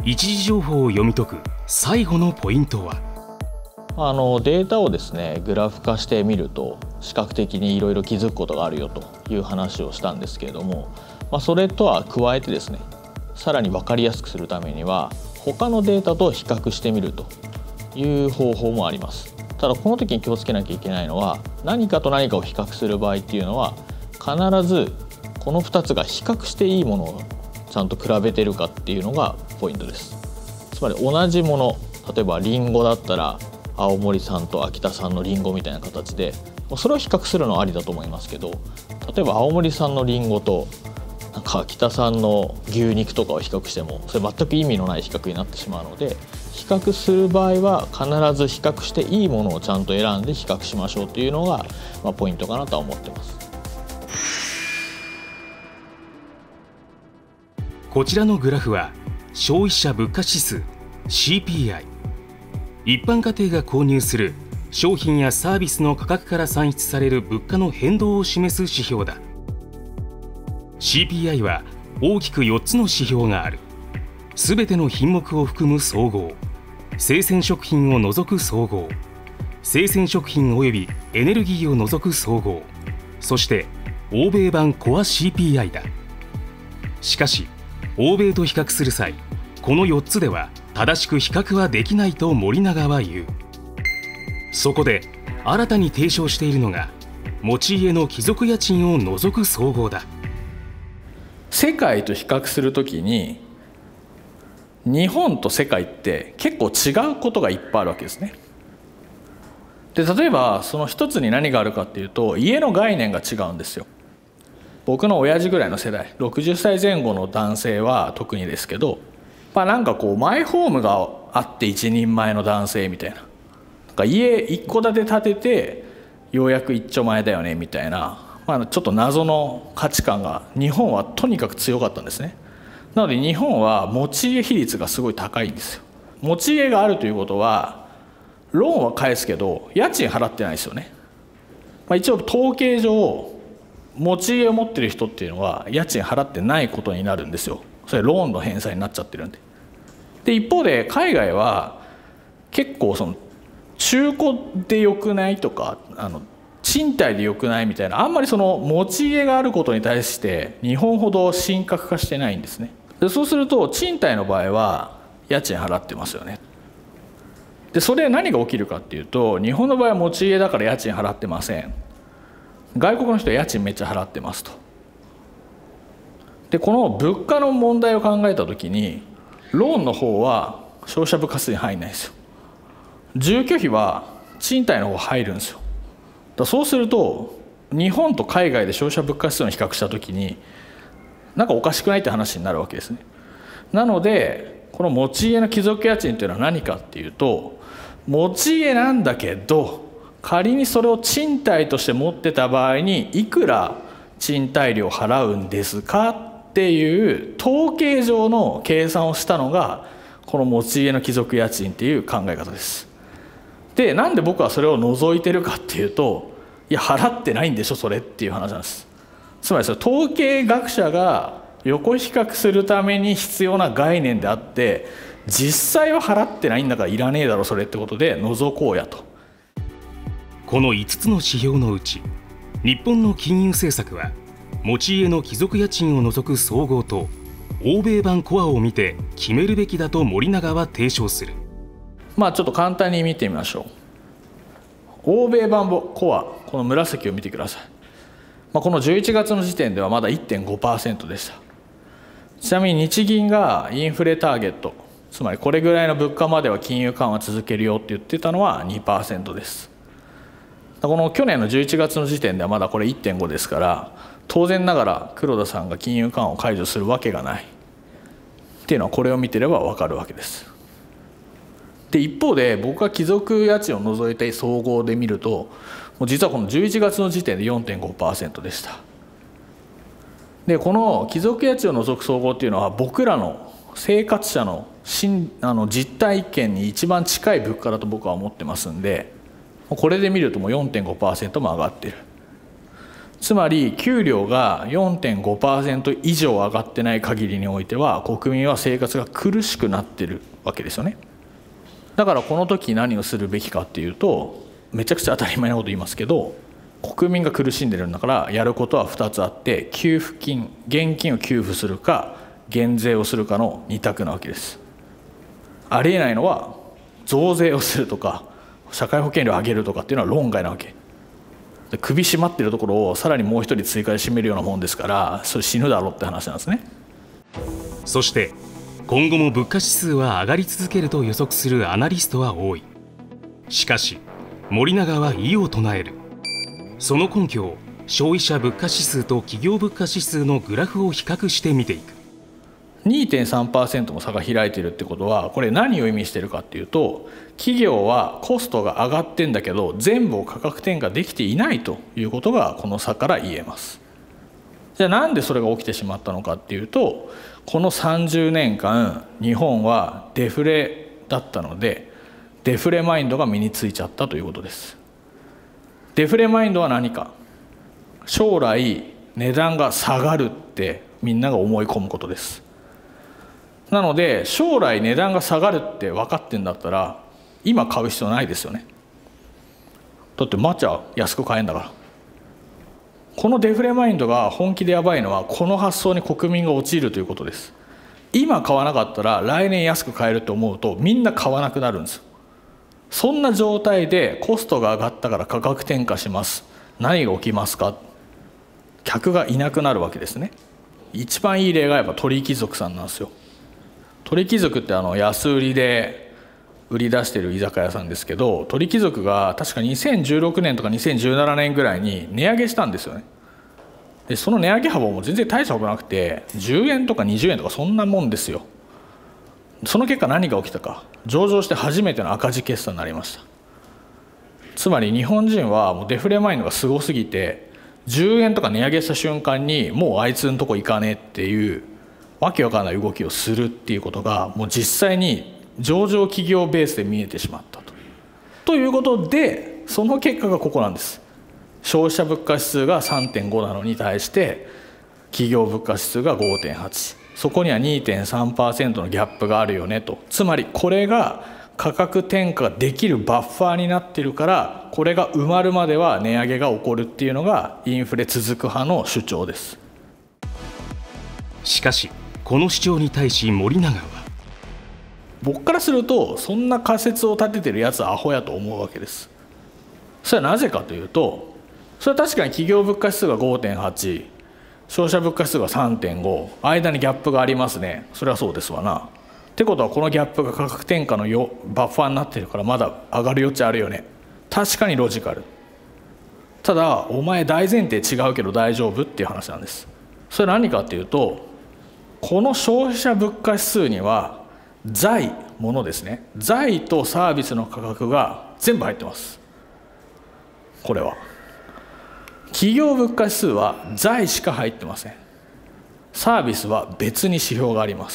一時情報を読み解く最後のポイントは？ データをですねグラフ化してみると視覚的にいろいろ気づくことがあるよという話をしたんですけれども、それとは加えてですねさらに分かりやすくするためには他のデータと比較してみるという方法もあります。ただこの時に気をつけなきゃいけないのは、何かと何かを比較する場合っていうのは必ずこの2つが比較していいものをちゃんと比べてるかっていうのがポイントです。つまり同じもの、例えばリンゴだったら青森産と秋田産のリンゴみたいな形でそれを比較するのはありだと思いますけど、例えば青森産のリンゴと秋田産の牛肉とかを比較してもそれ全く意味のない比較になってしまうので、比較する場合は必ず比較していいものをちゃんと選んで比較しましょうというのが、ポイントかなとは思ってます。 こちらのグラフは消費者物価指数 CPI、 一般家庭が購入する商品やサービスの価格から算出される物価の変動を示す指標だ。 CPI は大きく4つの指標がある。すべての品目を含む総合、生鮮食品を除く総合、生鮮食品及びエネルギーを除く総合、そして欧米版コア CPI だ。しかし欧米と比較する際、この4つでは正しく比較はできないと森永は言う。そこで新たに提唱しているのが持ち家の帰属家賃を除く総合だ。 世界と比較するときに日本と世界って結構違うことがいっぱいあるわけですね。で例えばその一つに何があるかっていうと、家の概念が違うんですよ。僕の親父ぐらいの世代、60歳前後の男性は特にですけど、なんかこうマイホームがあって一人前の男性みたいな、なんか家一戸建て建ててようやく一丁前だよねみたいな、ちょっと謎の価値観が日本はとにかく強かったんですね。なので日本は持ち家比率がすごい高いんですよ。持ち家があるということはローンは返すけど家賃払ってないですよね。一応統計上持ち家を持ってる人っていうのは家賃払ってないことになるんですよ。それローンの返済になっちゃってるんで。で一方で海外は結構その中古でよくないとか賃貸でよくないみたいな、あんまりその持ち家があることに対して日本ほど深刻化してないんですね。でそうすると賃貸の場合は家賃払ってますよね。でそれ何が起きるかっていうと、日本の場合は持ち家だから家賃払ってません。外国の人は家賃めっちゃ払ってますと。でこの物価の問題を考えた時にローンの方は消費者物価指数に入んないんですよ。住居費は賃貸の方入るんですよ。そうすると日本と海外で消費者物価指数の比較した時になんかおかしくないって話になるわけですね。なのでこの持ち家の帰属家賃というのは何かっていうと、持ち家なんだけど仮にそれを賃貸として持ってた場合にいくら賃貸料払うんですかっていう統計上の計算をしたのがこの持ち家の帰属家賃っていう考え方です。でなんで僕はそれを除いてるかっていうと、いや払ってないんでしょそれっていう話なんです。つまりそれ統計学者が横比較するために必要な概念であって、実際は払ってないんだからいらねえだろそれってことで除こうやと。 この5つの指標のうち日本の金融政策は持ち家の帰属家賃を除く総合と欧米版コアを見て決めるべきだと森永は提唱する。 ちょっと簡単に見てみましょう。欧米版コア、この紫を見てください。この11月の時点ではまだ 1.5% でした。ちなみに日銀がインフレターゲット、つまりこれぐらいの物価までは金融緩和続けるよって言ってたのは 2% です。この去年の11月の時点ではまだこれ 1.5 ですから、当然ながら黒田さんが金融緩和を解除するわけがないっていうのはこれを見てれば分かるわけです。で一方で僕が帰属家賃を除いて総合で見ると、もう実はこの11月の時点で 4.5% でした。でこの帰属家賃を除く総合っていうのは僕らの生活者の実体験に一番近い物価だと僕は思ってますんで、これで見るともう 4.5% も上がってる。 つまり給料が 4.5% 以上上がってない限りにおいては国民は生活が苦しくなってるわけですよね。だからこの時何をするべきかっていうと、めちゃくちゃ当たり前なこと言いますけど、国民が苦しんでるんだからやることは2つあって、給付金、現金を給付するか減税をするかの2択なわけです。ありえないのは増税をするとか社会保険料を上げるとかっていうのは論外なわけ。首絞まってるところをさらにもう一人追加で締めるようなもんですから、それ死ぬだろうって話なんですね。 そして今後も物価指数は上がり続けると予測するアナリストは多い。しかし森永は異を唱える。その根拠を消費者物価指数と企業物価指数のグラフを比較して見ていく。 2.3% も差が開いているってことは、これ何を意味しているかっていうと、企業はコストが上がってんだけど全部を価格転嫁できていないということがこの差から言えます。じゃあなんでそれが起きてしまったのかっていうと、この30年間日本はデフレだったので、デフレマインドが身についちゃったということです。デフレマインドは何か、将来値段が下がるってみんなが思い込むことです。なので将来値段が下がるって分かってんだったら今買う必要ないですよね。だって抹茶安く買えんだから。このデフレマインドが本気でやばいのは、この発想に国民が陥るということです。今買わなかったら来年安く買えると思うとみんな買わなくなるんです。そんな状態でコストが上がったから価格転嫁します、何が起きますか。客がいなくなるわけですね。一番いい例がやっぱ鳥貴族さんなんですよ。鳥貴族って安売りで売り出してる居酒屋さんですけど、鳥貴族が確か2016年とか2017年ぐらいに値上げしたんですよね。でその値上げ幅も全然大したことなくて、10円とか20円とかそんなもんですよ。その結果何が起きたか、上場して初めての赤字決算になりました。つまり日本人はもうデフレマインドがすごすぎて、10円とか値上げした瞬間にもうあいつのとこ行かねえっていうわけわからない動きをするっていうことが、もう実際に上場企業ベースで見えてしまったということで、その結果がここなんです。消費者物価指数が 3.5 なのに対して企業物価指数が 5.8、 そこには 2.3% のギャップがあるよねと。つまりこれが価格転嫁ができるバッファーになっているから、これが埋まるまでは値上げが起こるっていうのがインフレ続く派の主張です。 しかしこの主張に対し森永は、 僕からするとそんな仮説を立ててるやつはアホやと思うわけです。それはなぜかというと、それは確かに企業物価指数が 5.8、 消費者物価指数が 3.5、 間にギャップがありますね。それはそうですわな。ってことはこのギャップが価格転嫁のバッファーになってるからまだ上がる余地あるよね。確かにロジカル。ただお前大前提違うけど大丈夫っていう話なんです。それは何かっていうと、この消費者物価指数には財、物ですね、財とサービスの価格が全部入ってます。これは企業物価指数は財しか入ってません。サービスは別に指標があります。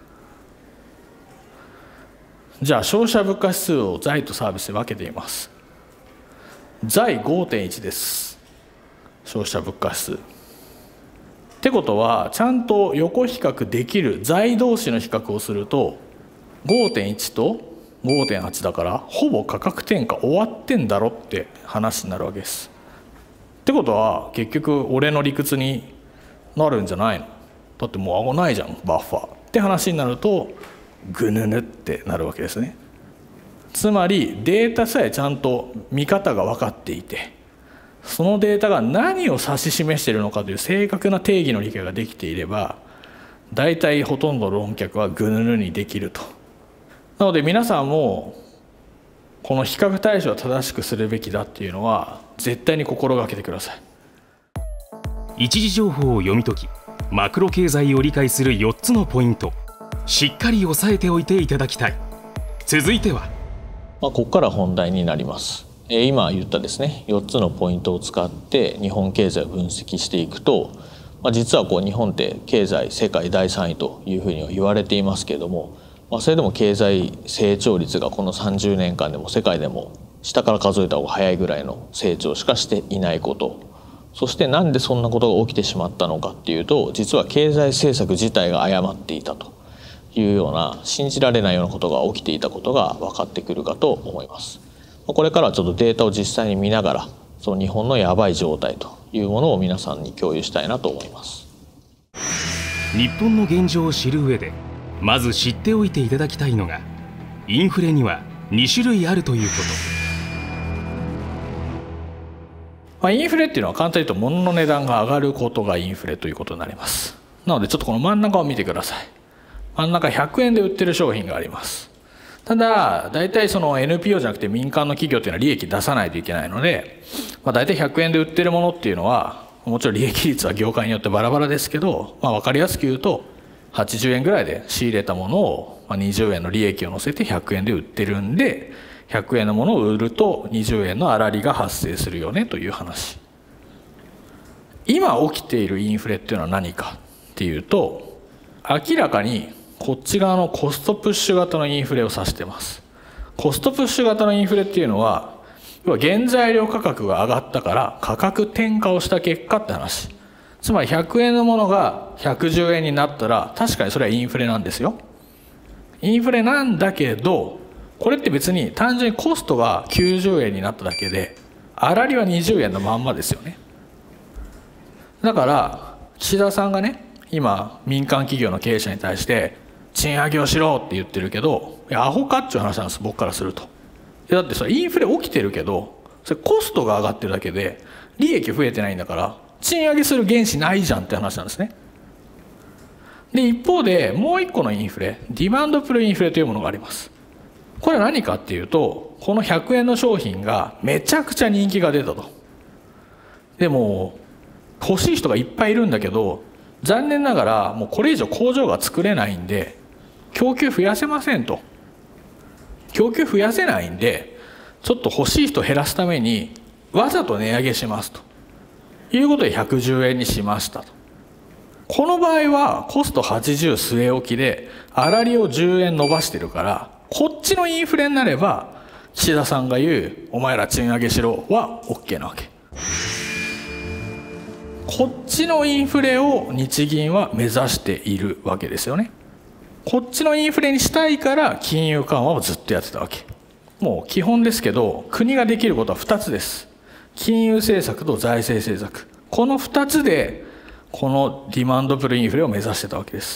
じゃあ消費者物価指数を財とサービスで分けています。財 5.1 です。消費者物価指数ってことは、ちゃんと横比較できる財同士の比較をすると 5.1 と 5.8 だからほぼ価格転嫁終わってんだろって話になるわけです。ってことは結局俺の理屈になるんじゃないの。だってもう顎ないじゃんバッファーって話になるとぐぬぬってなるわけですね。つまりデータさえちゃんと見方が分かっていて、そのデータが何を指し示しているのかという正確な定義の理解ができていれば、大体ほとんどの論客はぐぬぬにできると。なので皆さんもこの比較対象を正しくするべきだっていうのは絶対に心がけてください。 一時情報を読み解き、マクロ経済を理解する4つのポイント、しっかり押さえておいていただきたい。続いてはここから本題になります。今言ったですね4つのポイントを使って日本経済を分析していくと、実は日本って経済世界第3位というふうには言われていますけれども、それでも経済成長率がこの30年間でも世界でも下から数えた方が早いぐらいの成長しかしていないこと、 そしてなんでそんなことが起きてしまったのかっていうと、実は経済政策自体が誤っていたというような信じられないようなことが起きていたことが分かってくるかと思います。これからはちょっとデータを実際に見ながら、その日本のやばい状態というものを皆さんに共有したいなと思います。 日本の現状を知る上でまず知っておいていただきたいのが、インフレには2種類あるということ。 インフレっていうのは簡単に言うと物の値段が上がることがインフレということになります。なのでちょっとこの真ん中を見てください。真ん中100円で売ってる商品があります。ただ大体その NPO じゃなくて民間の企業っていうのは利益出さないといけないので、大体100円で売ってるものっていうのは、もちろん利益率は業界によってバラバラですけど、分かりやすく言うと80円ぐらいで仕入れたものを20円の利益を乗せて100円で売ってるんで、100円のものを売ると20円の粗利が発生するよねという話。今起きているインフレっていうのは何かっていうと、明らかにこっち側のコストプッシュ型のインフレを指してます。コストプッシュ型のインフレっていうのは、要は原材料価格が上がったから価格転嫁をした結果って話。つまり100円のものが110円になったら、確かにそれはインフレなんですよ。インフレなんだけど、これって別に単純にコストが90円になっただけで、粗利は20円のまんまですよね。だから岸田さんがね、今民間企業の経営者に対して賃上げをしろって言ってるけど、いやアホかっちゅう話なんです、僕からすると。だってそれインフレ起きてるけど、それコストが上がってるだけで利益増えてないんだから、賃上げする原資ないじゃんって話なんですね。で一方でもう一個のインフレ、ディマンドプルインフレというものがあります。これは何かっていうと、この100円の商品がめちゃくちゃ人気が出たと。でも欲しい人がいっぱいいるんだけど、残念ながらもうこれ以上工場が作れないんで供給増やせませんと。供給増やせないんで、ちょっと欲しい人減らすためにわざと値上げしますということで110円にしましたと。この場合はコスト80据え置きで粗利を10円伸ばしてるから、こっちのインフレになれば岸田さんが言うお前ら賃上げしろは OK なわけ。こっちのインフレを日銀は目指しているわけですよね。こっちのインフレにしたいから金融緩和をずっとやってたわけ。もう基本ですけど、国ができることは2つです。金融政策と財政政策、この2つでこのディマンドプルインフレを目指してたわけです。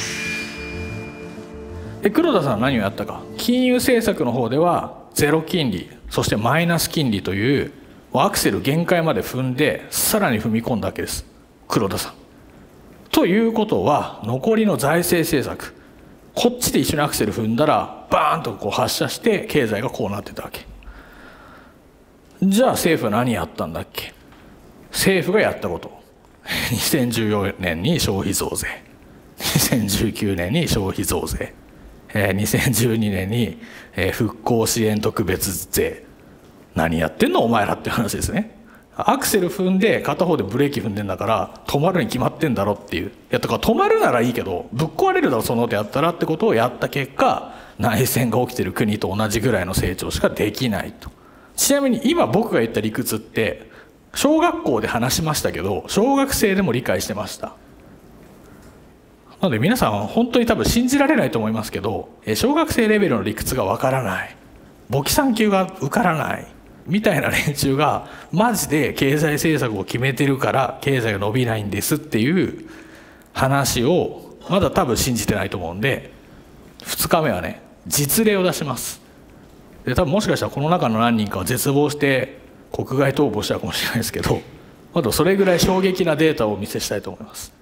で黒田さんは何をやったか。金融政策の方ではゼロ金利、そしてマイナス金利というアクセル限界まで踏んで、さらに踏み込んだわけです、黒田さん。ということは残りの財政政策、こっちで一緒にアクセル踏んだらバーンとこう発射して経済がこうなってたわけ。じゃあ政府は何やったんだっけ。政府がやったこと、2014年に消費増税、2019年に消費増税、2012年に復興支援特別税。何やってんのお前らって話ですね。アクセル踏んで片方でブレーキ踏んでんだから止まるに決まってんだろっていう。いやだから止まるならいいけどぶっ壊れるだろその手やったらってことをやった結果、内戦が起きてる国と同じぐらいの成長しかできないと。ちなみに今僕が言った理屈って小学校で話しましたけど、小学生でも理解してました。なので皆さん本当に多分信じられないと思いますけど、小学生レベルの理屈がわからない、簿記3級が受からないみたいな連中がマジで経済政策を決めてるから経済が伸びないんですっていう話をまだ多分信じてないと思うんで、2日目はね実例を出します。で多分もしかしたらこの中の何人かは絶望して国外逃亡しちゃうかもしれないですけど、まだそれぐらい衝撃なデータをお見せしたいと思います。